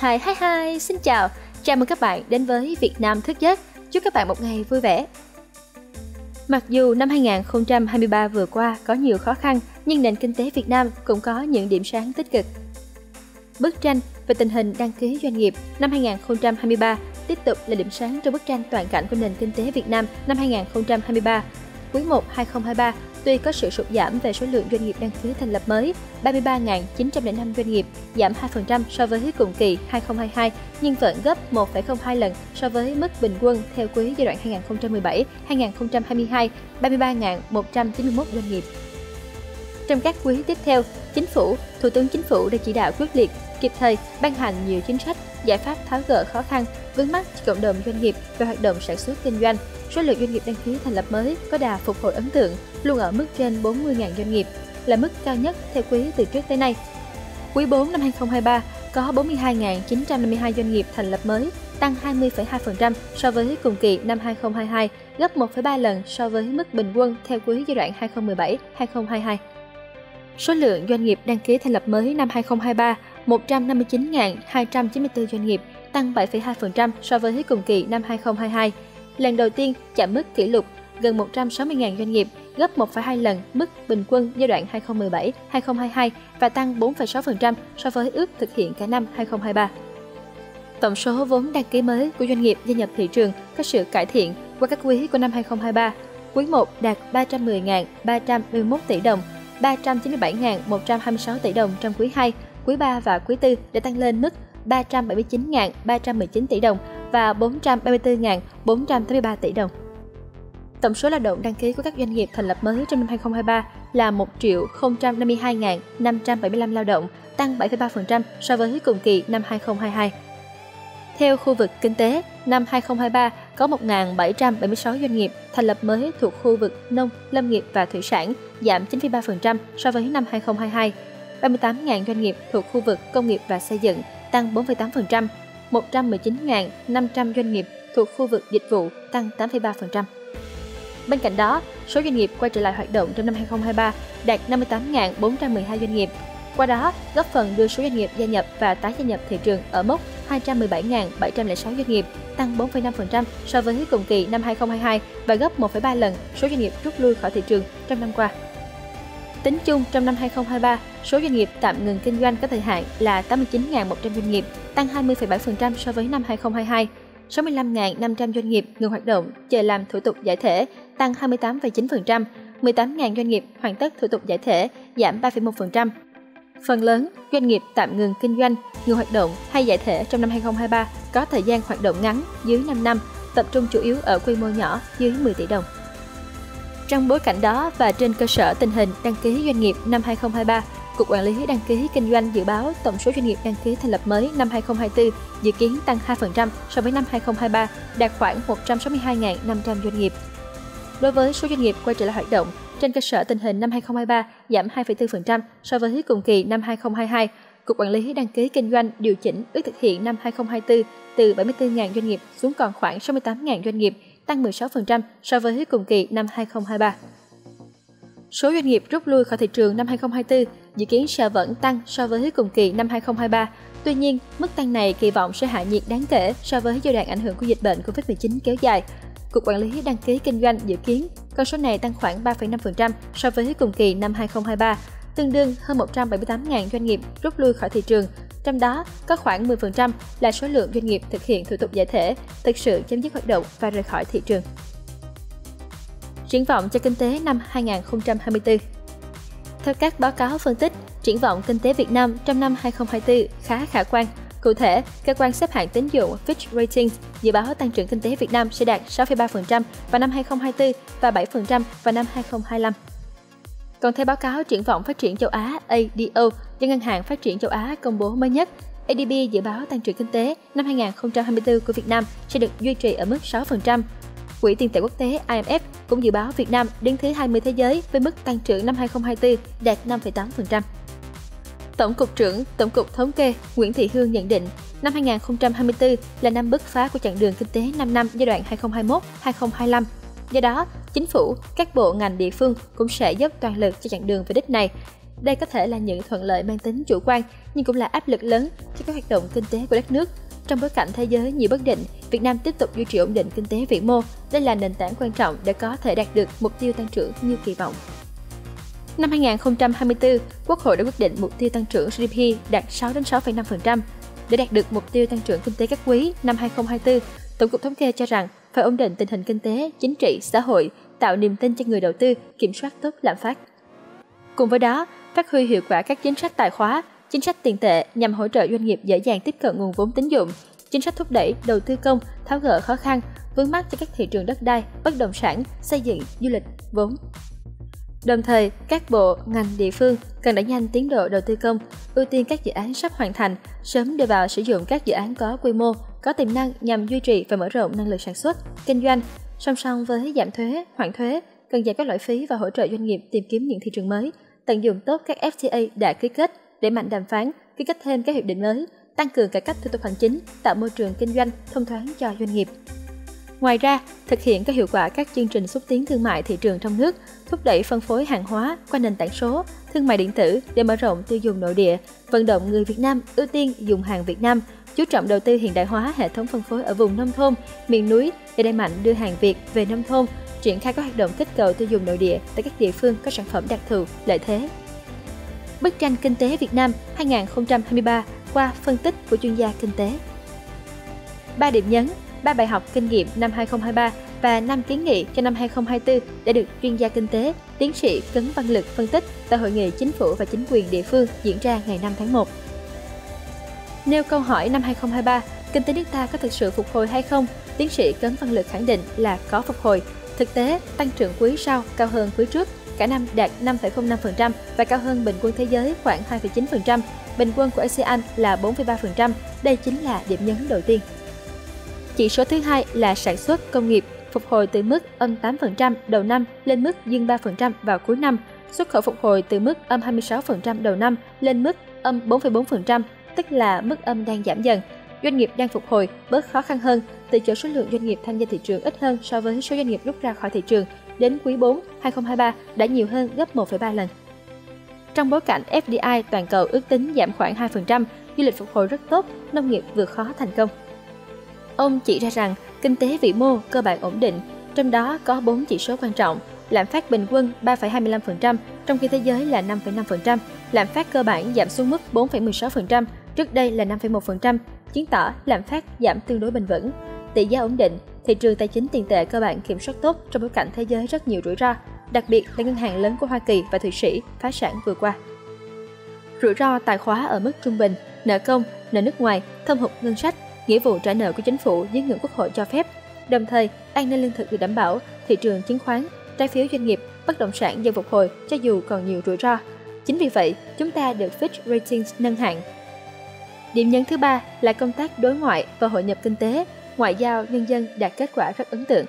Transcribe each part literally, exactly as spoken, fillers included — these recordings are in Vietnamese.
Hi hi hi, xin chào. Chào mừng các bạn đến với Việt Nam thức giấc. Chúc các bạn một ngày vui vẻ. Mặc dù năm hai không hai ba vừa qua có nhiều khó khăn, nhưng nền kinh tế Việt Nam cũng có những điểm sáng tích cực. Bức tranh về tình hình đăng ký doanh nghiệp năm hai không hai ba tiếp tục là điểm sáng trong bức tranh toàn cảnh của nền kinh tế Việt Nam năm hai không hai ba. Quý một hai không hai ba, tuy có sự sụt giảm về số lượng doanh nghiệp đăng ký thành lập mới, ba mươi ba nghìn chín trăm lẻ năm doanh nghiệp, giảm hai phần trăm so với cùng kỳ hai không hai hai, nhưng vẫn gấp một phẩy không hai lần so với mức bình quân theo quý giai đoạn hai không một bảy đến hai không hai hai, ba mươi ba nghìn một trăm chín mươi mốt doanh nghiệp. Trong các quý tiếp theo, Chính phủ, Thủ tướng Chính phủ đã chỉ đạo quyết liệt, kịp thời ban hành nhiều chính sách, giải pháp tháo gỡ khó khăn, vướng mắc cho cộng đồng doanh nghiệp về hoạt động sản xuất kinh doanh. Số lượng doanh nghiệp đăng ký thành lập mới có đà phục hồi ấn tượng, luôn ở mức trên bốn mươi nghìn doanh nghiệp, là mức cao nhất theo quý từ trước tới nay. Quý bốn năm hai không hai ba có bốn mươi hai nghìn chín trăm năm mươi hai doanh nghiệp thành lập mới, tăng hai mươi phẩy hai phần trăm so với cùng kỳ năm hai không hai hai, gấp một phẩy ba lần so với mức bình quân theo quý giai đoạn hai không một bảy đến hai không hai hai. Số lượng doanh nghiệp đăng ký thành lập mới năm hai không hai ba, một trăm năm mươi chín nghìn hai trăm chín mươi tư doanh nghiệp, tăng bảy phẩy hai phần trăm so với cùng kỳ năm hai không hai hai. Lần đầu tiên chạm mức kỷ lục gần một trăm sáu mươi nghìn doanh nghiệp, gấp một phẩy hai lần mức bình quân giai đoạn hai không một bảy đến hai không hai hai và tăng bốn phẩy sáu phần trăm so với ước thực hiện cả năm hai không hai ba. Tổng số vốn đăng ký mới của doanh nghiệp gia nhập thị trường có sự cải thiện qua các quý của năm hai không hai ba. Quý một đạt ba trăm mười nghìn ba trăm ba mươi mốt tỷ đồng, ba trăm chín mươi bảy nghìn một trăm hai mươi sáu tỷ đồng trong quý hai, quý ba và quý tư đã tăng lên mức ba trăm bảy mươi chín nghìn ba trăm mười chín tỷ đồng và bốn trăm ba mươi tư nghìn bốn trăm tám mươi ba tỷ đồng. Tổng số lao động đăng ký của các doanh nghiệp thành lập mới trong năm hai không hai ba là một triệu không trăm năm mươi hai nghìn năm trăm bảy mươi lăm lao động, tăng bảy phẩy ba phần trăm so với cùng kỳ năm hai không hai hai. Theo khu vực kinh tế, năm hai không hai ba có một nghìn bảy trăm bảy mươi sáu doanh nghiệp thành lập mới thuộc khu vực nông, lâm nghiệp và thủy sản, giảm chín phẩy ba phần trăm so với năm hai không hai hai. ba mươi tám nghìn doanh nghiệp thuộc khu vực công nghiệp và xây dựng, tăng bốn phẩy tám phần trăm. một trăm mười chín nghìn năm trăm doanh nghiệp thuộc khu vực dịch vụ, tăng tám phẩy ba phần trăm. Bên cạnh đó, số doanh nghiệp quay trở lại hoạt động trong năm hai không hai ba đạt năm mươi tám nghìn bốn trăm mười hai doanh nghiệp. Qua đó, góp phần đưa số doanh nghiệp gia nhập và tái gia nhập thị trường ở mốc hai trăm mười bảy nghìn bảy trăm lẻ sáu doanh nghiệp, tăng bốn phẩy năm phần trăm so với cùng kỳ năm hai không hai hai và gấp một phẩy ba lần số doanh nghiệp rút lui khỏi thị trường trong năm qua. Tính chung trong năm hai không hai ba, số doanh nghiệp tạm ngừng kinh doanh có thời hạn là tám mươi chín nghìn một trăm doanh nghiệp, tăng hai mươi phẩy bảy phần trăm so với năm hai không hai hai. sáu mươi lăm nghìn năm trăm doanh nghiệp ngừng hoạt động chờ làm thủ tục giải thể, tăng hai mươi tám phẩy chín phần trăm. mười tám nghìn doanh nghiệp hoàn tất thủ tục giải thể, giảm ba phẩy một phần trăm. Phần lớn doanh nghiệp tạm ngừng kinh doanh, ngừng hoạt động hay giải thể trong năm hai không hai ba có thời gian hoạt động ngắn dưới năm năm, tập trung chủ yếu ở quy mô nhỏ dưới mười tỷ đồng. Trong bối cảnh đó và trên cơ sở tình hình đăng ký doanh nghiệp năm hai không hai ba, Cục Quản lý Đăng ký Kinh doanh dự báo tổng số doanh nghiệp đăng ký thành lập mới năm hai không hai tư dự kiến tăng hai phần trăm so với năm hai không hai ba, đạt khoảng một trăm sáu mươi hai nghìn năm trăm doanh nghiệp. Đối với số doanh nghiệp quay trở lại hoạt động, trên cơ sở tình hình năm hai không hai ba giảm hai phẩy bốn phần trăm so với cùng kỳ năm hai không hai hai, Cục Quản lý Đăng ký Kinh doanh điều chỉnh ước thực hiện năm hai không hai tư từ bảy mươi tư nghìn doanh nghiệp xuống còn khoảng sáu mươi tám nghìn doanh nghiệp, tăng mười sáu phần trăm so với cùng kỳ năm hai không hai ba. Số doanh nghiệp rút lui khỏi thị trường năm hai không hai tư dự kiến sẽ vẫn tăng so với cùng kỳ năm hai không hai ba. Tuy nhiên, mức tăng này kỳ vọng sẽ hạ nhiệt đáng kể so với giai đoạn ảnh hưởng của dịch bệnh covid mười chín kéo dài. Cục Quản lý Đăng ký Kinh doanh dự kiến con số này tăng khoảng ba phẩy năm phần trăm so với cùng kỳ năm hai không hai ba, tương đương hơn một trăm bảy mươi tám nghìn doanh nghiệp rút lui khỏi thị trường. Trong đó, có khoảng mười phần trăm là số lượng doanh nghiệp thực hiện thủ tục giải thể, thực sự chấm dứt hoạt động và rời khỏi thị trường. Triển vọng cho kinh tế năm hai không hai tư. Theo các báo cáo phân tích, triển vọng kinh tế Việt Nam trong năm hai không hai tư khá khả quan. Cụ thể, cơ quan xếp hạng tín dụng Fitch Ratings dự báo tăng trưởng kinh tế Việt Nam sẽ đạt sáu phẩy ba phần trăm vào năm hai không hai tư và bảy phần trăm vào năm hai không hai lăm. Còn theo báo cáo triển vọng phát triển châu Á A D O do Ngân hàng Phát triển châu Á công bố mới nhất, a đê bê dự báo tăng trưởng kinh tế năm hai không hai tư của Việt Nam sẽ được duy trì ở mức sáu phần trăm. Quỹ tiền tệ quốc tế I M F cũng dự báo Việt Nam đứng thứ hai mươi thế giới với mức tăng trưởng năm hai không hai tư đạt năm phẩy tám phần trăm. Tổng cục trưởng Tổng cục Thống kê Nguyễn Thị Hương nhận định, năm hai không hai tư là năm bứt phá của chặng đường kinh tế năm năm giai đoạn hai không hai mốt đến hai không hai lăm. Do đó, chính phủ, các bộ ngành địa phương cũng sẽ dốc toàn lực cho chặng đường về đích này. Đây có thể là những thuận lợi mang tính chủ quan, nhưng cũng là áp lực lớn cho các hoạt động kinh tế của đất nước. Trong bối cảnh thế giới nhiều bất định, Việt Nam tiếp tục duy trì ổn định kinh tế vĩ mô. Đây là nền tảng quan trọng để có thể đạt được mục tiêu tăng trưởng như kỳ vọng. Năm hai nghìn không trăm hai mươi tư, Quốc hội đã quyết định mục tiêu tăng trưởng giê đê pê đạt sáu đến sáu phẩy năm phần trăm. Để đạt được mục tiêu tăng trưởng kinh tế các quý năm hai nghìn không trăm hai mươi tư, Tổng cục Thống kê cho rằng phải ổn định tình hình kinh tế, chính trị, xã hội, tạo niềm tin cho người đầu tư, kiểm soát tốt lạm phát. Cùng với đó, phát huy hiệu quả các chính sách tài khóa, chính sách tiền tệ nhằm hỗ trợ doanh nghiệp dễ dàng tiếp cận nguồn vốn tín dụng, chính sách thúc đẩy đầu tư công, tháo gỡ khó khăn, vướng mắc cho các thị trường đất đai, bất động sản, xây dựng, du lịch, vốn. Đồng thời, các bộ, ngành, địa phương cần đẩy nhanh tiến độ đầu tư công, ưu tiên các dự án sắp hoàn thành, sớm đưa vào sử dụng các dự án có quy mô, có tiềm năng nhằm duy trì và mở rộng năng lực sản xuất, kinh doanh. Song song với giảm thuế, hoãn thuế, cần giảm các loại phí và hỗ trợ doanh nghiệp tìm kiếm những thị trường mới, tận dụng tốt các ép tê a đã ký kết, đẩy mạnh đàm phán, ký kết thêm các hiệp định mới, tăng cường cải cách thủ tục hành chính, tạo môi trường kinh doanh thông thoáng cho doanh nghiệp. Ngoài ra, thực hiện có hiệu quả các chương trình xúc tiến thương mại thị trường trong nước, thúc đẩy phân phối hàng hóa qua nền tảng số, thương mại điện tử để mở rộng tiêu dùng nội địa, vận động người Việt Nam ưu tiên dùng hàng Việt Nam, chú trọng đầu tư hiện đại hóa hệ thống phân phối ở vùng nông thôn, miền núi để đẩy mạnh đưa hàng Việt về nông thôn, triển khai các hoạt động kích cầu tiêu dùng nội địa tại các địa phương có sản phẩm đặc thù, lợi thế. Bức tranh kinh tế Việt Nam hai nghìn không trăm hai mươi ba qua phân tích của chuyên gia kinh tế. Ba điểm nhấn, ba bài học kinh nghiệm năm hai nghìn không trăm hai mươi ba và năm kiến nghị cho năm hai nghìn không trăm hai mươi tư đã được chuyên gia kinh tế, tiến sĩ Cấn Văn Lực phân tích tại Hội nghị Chính phủ và Chính quyền địa phương diễn ra ngày năm tháng một. Nêu câu hỏi năm hai nghìn không trăm hai mươi ba, kinh tế nước ta có thực sự phục hồi hay không? Tiến sĩ Cấn Văn Lực khẳng định là có phục hồi. Thực tế, tăng trưởng quý sau cao hơn quý trước, cả năm đạt năm phẩy không năm phần trăm và cao hơn bình quân thế giới khoảng hai phẩy chín phần trăm, bình quân của a sê an là bốn phẩy ba phần trăm. Đây chính là điểm nhấn đầu tiên. Chỉ số thứ hai là sản xuất công nghiệp, phục hồi từ mức âm tám phần trăm đầu năm lên mức dương ba phần trăm vào cuối năm, xuất khẩu phục hồi từ mức âm hai mươi sáu phần trăm đầu năm lên mức âm bốn phẩy bốn phần trăm, tức là mức âm đang giảm dần. Doanh nghiệp đang phục hồi, bớt khó khăn hơn, từ chỗ số lượng doanh nghiệp tham gia thị trường ít hơn so với số doanh nghiệp rút ra khỏi thị trường, đến quý bốn hai nghìn không trăm hai mươi ba đã nhiều hơn gấp một phẩy ba lần. Trong bối cảnh ép đê i toàn cầu ước tính giảm khoảng hai phần trăm, du lịch phục hồi rất tốt, nông nghiệp vượt khó thành công. Ông chỉ ra rằng kinh tế vĩ mô cơ bản ổn định, trong đó có bốn chỉ số quan trọng: lạm phát bình quân ba phẩy hai mươi lăm phần trăm, trong khi thế giới là năm phẩy năm phần trăm, lạm phát cơ bản giảm xuống mức bốn phẩy mười sáu phần trăm, trước đây là năm phẩy một phần trăm, chứng tỏ lạm phát giảm tương đối bền vững. Tỷ giá ổn định, thị trường tài chính tiền tệ cơ bản kiểm soát tốt trong bối cảnh thế giới rất nhiều rủi ro, đặc biệt là ngân hàng lớn của Hoa Kỳ và Thụy Sĩ phá sản vừa qua. Rủi ro tài khóa ở mức trung bình, nợ công, nợ nước ngoài, thâm hụt ngân sách, nghĩa vụ trả nợ của chính phủ dưới ngưỡng Quốc hội cho phép. Đồng thời, an ninh lương thực được đảm bảo, thị trường chứng khoán, trái phiếu doanh nghiệp, bất động sản dần phục hồi cho dù còn nhiều rủi ro. Chính vì vậy, chúng ta được Fitch Ratings nâng hạng. Điểm nhấn thứ ba là công tác đối ngoại và hội nhập kinh tế, ngoại giao nhân dân đạt kết quả rất ấn tượng.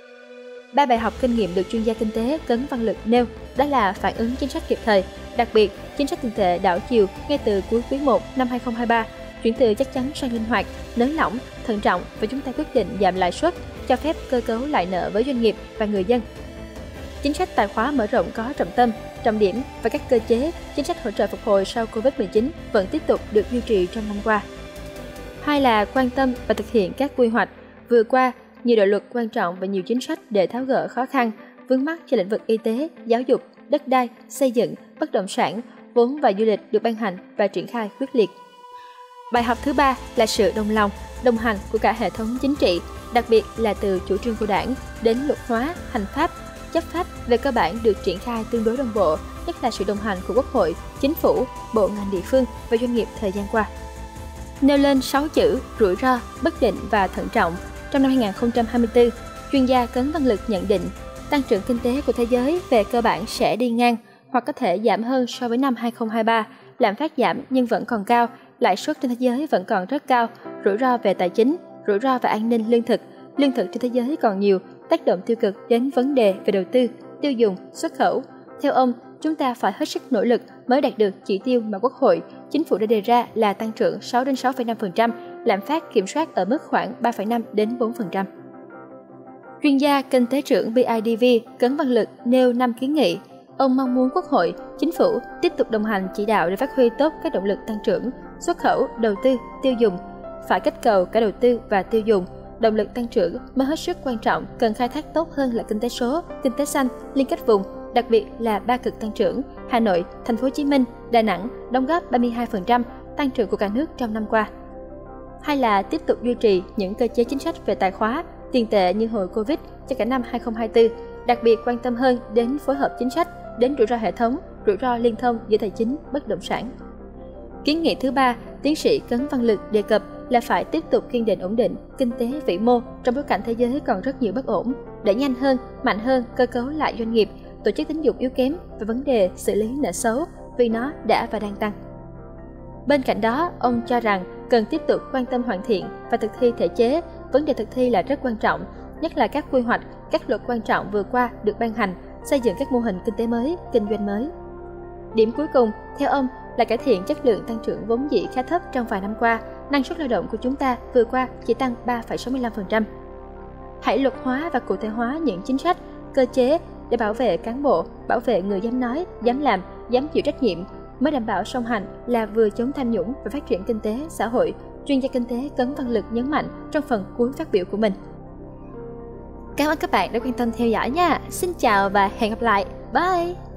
Ba bài học kinh nghiệm được chuyên gia kinh tế Cấn Văn Lực nêu đó là phản ứng chính sách kịp thời, đặc biệt chính sách tiền tệ đảo chiều ngay từ cuối quý một năm hai nghìn không trăm hai mươi ba, chuyển từ chắc chắn sang linh hoạt, nới lỏng, thận trọng và chúng ta quyết định giảm lãi suất, cho phép cơ cấu lại nợ với doanh nghiệp và người dân. Chính sách tài khóa mở rộng có trọng tâm, trọng điểm và các cơ chế, chính sách hỗ trợ phục hồi sau Covid mười chín vẫn tiếp tục được duy trì trong năm qua. Hai là quan tâm và thực hiện các quy hoạch. Vừa qua, nhiều đạo luật quan trọng và nhiều chính sách để tháo gỡ khó khăn, vướng mắc cho lĩnh vực y tế, giáo dục, đất đai, xây dựng, bất động sản, vốn và du lịch được ban hành và triển khai quyết liệt. Bài học thứ ba là sự đồng lòng, đồng hành của cả hệ thống chính trị, đặc biệt là từ chủ trương của Đảng đến luật hóa, hành pháp, chấp pháp về cơ bản được triển khai tương đối đồng bộ, nhất là sự đồng hành của Quốc hội, Chính phủ, bộ ngành địa phương và doanh nghiệp thời gian qua. Nêu lên sáu chữ rủi ro, bất định và thận trọng. Trong năm hai nghìn không trăm hai mươi tư, chuyên gia Cấn Văn Lực nhận định tăng trưởng kinh tế của thế giới về cơ bản sẽ đi ngang hoặc có thể giảm hơn so với năm hai nghìn không trăm hai mươi ba, lạm phát giảm nhưng vẫn còn cao, lãi suất trên thế giới vẫn còn rất cao, rủi ro về tài chính, rủi ro về an ninh lương thực, lương thực trên thế giới còn nhiều, tác động tiêu cực đến vấn đề về đầu tư, tiêu dùng, xuất khẩu. Theo ông, chúng ta phải hết sức nỗ lực mới đạt được chỉ tiêu mà Quốc hội, Chính phủ đã đề ra là tăng trưởng sáu đến sáu phẩy năm phần trăm, lạm phát kiểm soát ở mức khoảng ba phẩy năm đến bốn phần trăm. Chuyên gia kinh tế trưởng bê i đê vê Cấn Văn Lực nêu năm kiến nghị. ông mong muốn Quốc hội, Chính phủ tiếp tục đồng hành chỉ đạo để phát huy tốt các động lực tăng trưởng, xuất khẩu, đầu tư, tiêu dùng. Phải kích cầu cả đầu tư và tiêu dùng. Động lực tăng trưởng mới hết sức quan trọng, cần khai thác tốt hơn là kinh tế số, kinh tế xanh, liên kết vùng, đặc biệt là ba cực tăng trưởng Hà Nội, Thành phố Hồ Chí Minh, Đà Nẵng đóng góp ba mươi hai phần trăm tăng trưởng của cả nước trong năm qua. Hay là tiếp tục duy trì những cơ chế chính sách về tài khóa, tiền tệ như hồi Covid cho cả năm hai không hai tư, đặc biệt quan tâm hơn đến phối hợp chính sách, đến rủi ro hệ thống, rủi ro liên thông giữa tài chính, bất động sản. Kiến nghị thứ ba, tiến sĩ Cấn Văn Lực đề cập là phải tiếp tục kiên định ổn định kinh tế vĩ mô trong bối cảnh thế giới còn rất nhiều bất ổn, để nhanh hơn, mạnh hơn cơ cấu lại doanh nghiệp, tổ chức tín dụng yếu kém và vấn đề xử lý nợ xấu vì nó đã và đang tăng. Bên cạnh đó, ông cho rằng cần tiếp tục quan tâm hoàn thiện và thực thi thể chế. Vấn đề thực thi là rất quan trọng, nhất là các quy hoạch, các luật quan trọng vừa qua được ban hành, xây dựng các mô hình kinh tế mới, kinh doanh mới. Điểm cuối cùng, theo ông, là cải thiện chất lượng tăng trưởng vốn dĩ khá thấp trong vài năm qua. Năng suất lao động của chúng ta vừa qua chỉ tăng ba phẩy sáu mươi lăm phần trăm. Hãy luật hóa và cụ thể hóa những chính sách, cơ chế để bảo vệ cán bộ, bảo vệ người dám nói, dám làm, dám chịu trách nhiệm, mới đảm bảo song hành là vừa chống tham nhũng và phát triển kinh tế, xã hội. Chuyên gia kinh tế Cấn Văn Lực nhấn mạnh trong phần cuối phát biểu của mình. Cảm ơn các bạn đã quan tâm theo dõi nha. Xin chào và hẹn gặp lại. Bye!